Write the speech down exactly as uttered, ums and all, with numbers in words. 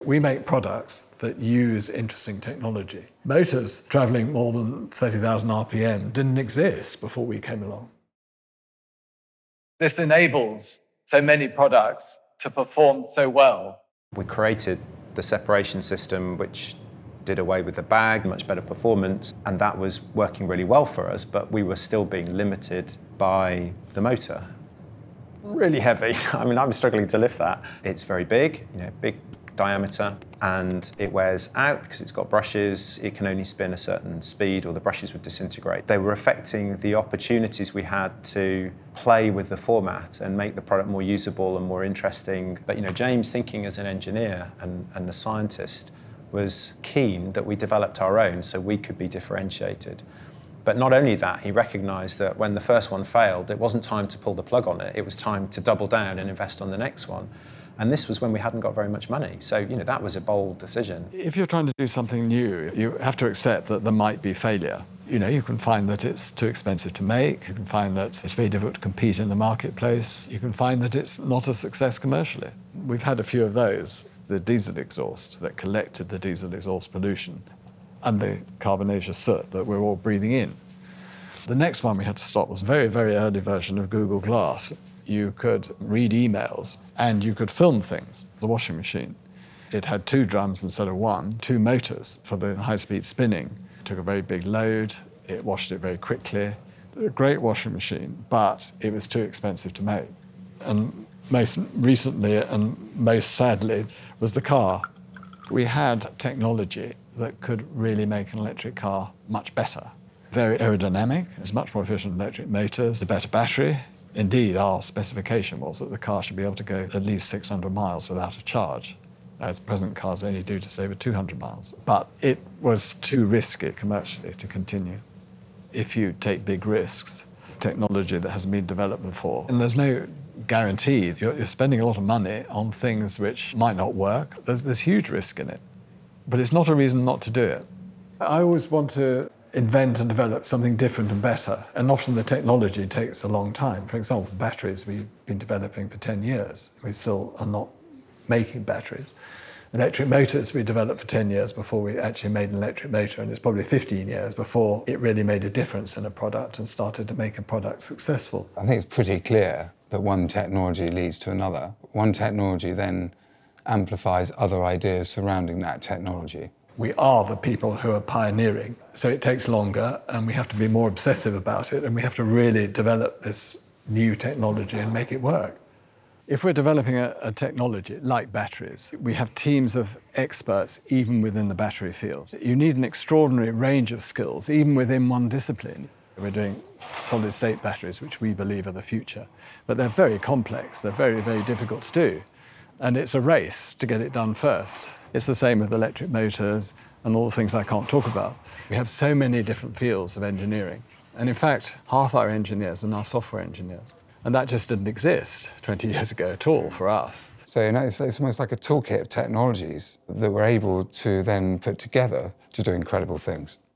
We make products that use interesting technology. Motors travelling more than thirty thousand R P M didn't exist before we came along. This enables so many products to perform so well. We created the separation system which did away with the bag, much better performance, and that was working really well for us, but we were still being limited by the motor. Really heavy. I mean, I'm struggling to lift that. It's very big, you know, big diameter, and it wears out because it's got brushes. It can only spin a certain speed or the brushes would disintegrate. They were affecting the opportunities we had to play with the format and make the product more usable and more interesting. But you know, James, thinking as an engineer and, and a scientist, was keen that we developed our own so we could be differentiated. But not only that, he recognised that when the first one failed, it wasn't time to pull the plug on it, it was time to double down and invest on the next one. And this was when we hadn't got very much money. So, you know, that was a bold decision. If you're trying to do something new, you have to accept that there might be failure. You know, you can find that it's too expensive to make, you can find that it's very difficult to compete in the marketplace, you can find that it's not a success commercially. We've had a few of those. The diesel exhaust that collected the diesel exhaust pollution and the carbonaceous soot that we're all breathing in. The next one we had to stop was a very, very early version of Google Glass. You could read emails and you could film things. The washing machine. It had two drums instead of one, two motors for the high-speed spinning. It took a very big load, it washed it very quickly. A great washing machine, but it was too expensive to make. And most recently, and most sadly, was the car. We had technology that could really make an electric car much better. Very aerodynamic, it's much more efficient than electric motors, a better battery. Indeed, our specification was that the car should be able to go at least six hundred miles without a charge, as present cars only do just over two hundred miles. But it was too risky commercially to continue. If you take big risks, technology that hasn't been developed before, and there's no guarantee, you're, you're spending a lot of money on things which might not work. There's, there's huge risk in it, but it's not a reason not to do it. I always want to invent and develop something different and better, and often the technology takes a long time. For example, batteries we've been developing for ten years. We still are not making batteries. Electric motors we developed for ten years before we actually made an electric motor, and it's probably fifteen years before it really made a difference in a product and started to make a product successful. I think it's pretty clear that one technology leads to another. One technology then amplifies other ideas surrounding that technology. We are the people who are pioneering, so it takes longer and we have to be more obsessive about it, and we have to really develop this new technology and make it work. If we're developing a, a technology like batteries, we have teams of experts even within the battery field. You need an extraordinary range of skills, even within one discipline. We're doing solid-state batteries, which we believe are the future, but they're very complex, they're very, very difficult to do, and it's a race to get it done first. It's the same with electric motors and all the things I can't talk about. We have so many different fields of engineering, and in fact, half our engineers are now software engineers. And that just didn't exist twenty years ago at all for us. So you know, it's, it's almost like a toolkit of technologies that we're able to then put together to do incredible things.